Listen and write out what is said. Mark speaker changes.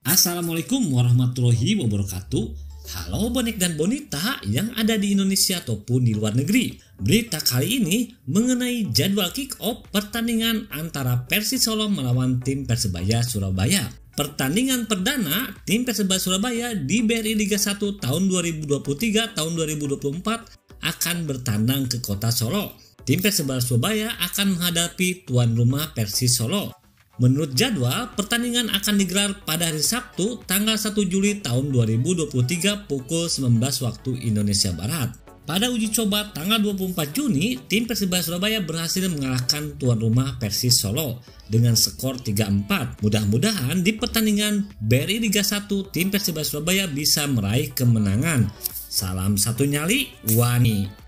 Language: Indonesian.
Speaker 1: Assalamualaikum warahmatullahi wabarakatuh. Halo bonek dan bonita yang ada di Indonesia ataupun di luar negeri. Berita kali ini mengenai jadwal kick-off pertandingan antara Persis Solo melawan tim Persebaya Surabaya. Pertandingan perdana tim Persebaya Surabaya di BRI Liga 1 tahun 2023 tahun 2024 akan bertandang ke kota Solo. Tim Persebaya Surabaya akan menghadapi tuan rumah Persis Solo. Menurut jadwal, pertandingan akan digelar pada hari Sabtu tanggal 1 Juli tahun 2023 pukul 19 waktu Indonesia Barat. Pada uji coba tanggal 24 Juni, tim Persebaya Surabaya berhasil mengalahkan tuan rumah Persis Solo dengan skor 3-4. Mudah-mudahan di pertandingan BRI Liga 1 tim Persebaya Surabaya bisa meraih kemenangan. Salam satu nyali, Wani.